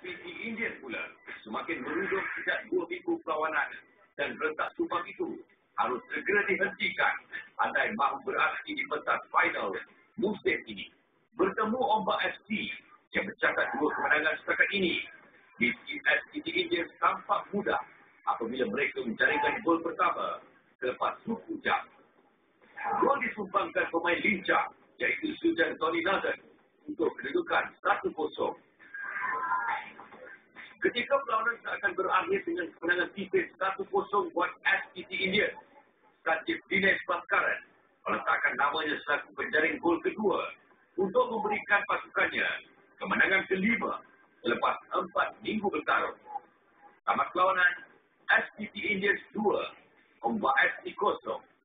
SPT Indian pula semakin merudum sejak 2 minggu perlawanan dan rentak sumbang itu harus segera dihentikan andai mahu beraksi di pentas final musim ini. Bertemu Ombak FC yang mencatat 2 kemenangan setakat ini, di SPT Indian tampak mudah apabila mereka menjaringkan gol pertama selepas suku jam. Gol disumbangkan pemain lincah iaitu Sujan Tony Nathan untuk kedudukan 1-0. Ketika perlawanan akan berakhir dengan kemenangan tipis 1-0 buat SPT Indian, Sajib Dinesh Bhaskaran meletakkan namanya selaku penjaring gol kedua untuk memberikan pasukannya kemenangan kelima selepas 4 minggu bertarung. Tamat perlawanan, SPT Indian 2, Ombak FC 0.